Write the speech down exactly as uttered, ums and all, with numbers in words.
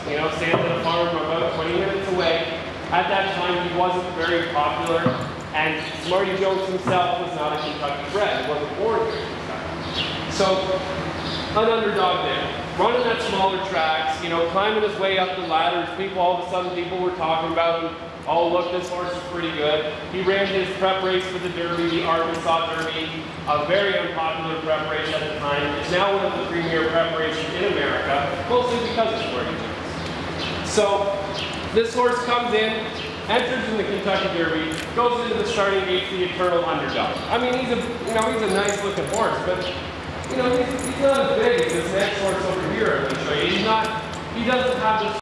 you know, stands at a farm about twenty minutes away. At that time, he wasn't very popular, and Smarty Jones himself was not a Kentucky bred. He wasn't born here in Kentucky. So, an underdog there, running at smaller tracks, you know, climbing his way up the ladders. People, all of a sudden, people were talking about him. Oh, look, this horse is pretty good. He ran his prep race for the Derby, the Arkansas Derby, a very unpopular prep race at the time. It's now one of the premier prep races in America, mostly because of Smarty Jones. So, this horse comes in, enters in the Kentucky Derby, goes into the starting gate, the eternal underdog. I mean, he's a, you know, he's a nice looking horse, but, you know, he's, he's not as big as this next horse over here I'm going to show you. He's not, he doesn't have the